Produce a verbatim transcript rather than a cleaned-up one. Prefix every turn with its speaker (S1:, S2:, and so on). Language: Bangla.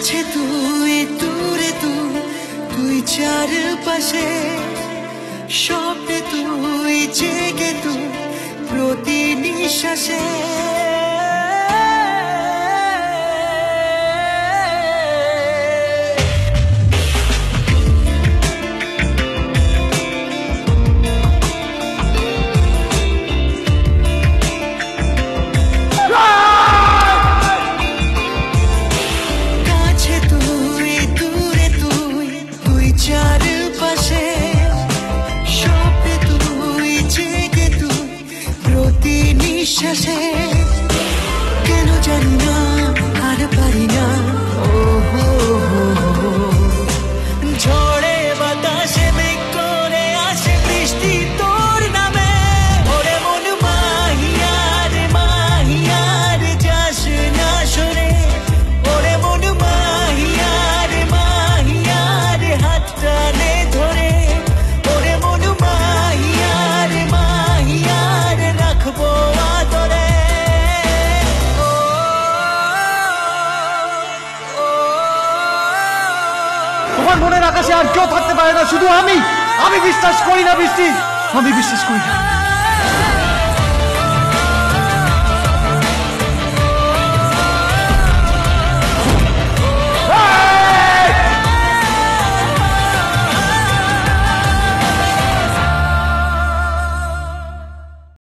S1: কাছে তুই দূরে তুই তুই চারপাশে স্বপ্নে তুই জেগে তুই প্রতি নিঃশ্বাসে নিঃশ্বাসে কেন জানি না আর পারি না ঝড়ে বাতাসে মেঘ করে আসে বৃষ্টি তোর নামে ওরে মন মাহিয়ার মাহিয়ার যাস না সরে ওরে মন মাহিয়ার মাহিয়ার হাতটা নে ধরে ওরে মন মাহিয়ার মাহিয়ার রাখবো
S2: তোমার মনের আকাশে আর কেউ থাকতে পারে না, শুধু আমি আমি বিশ্বাস করি না বৃষ্টি, আমি বিশ্বাস করি না।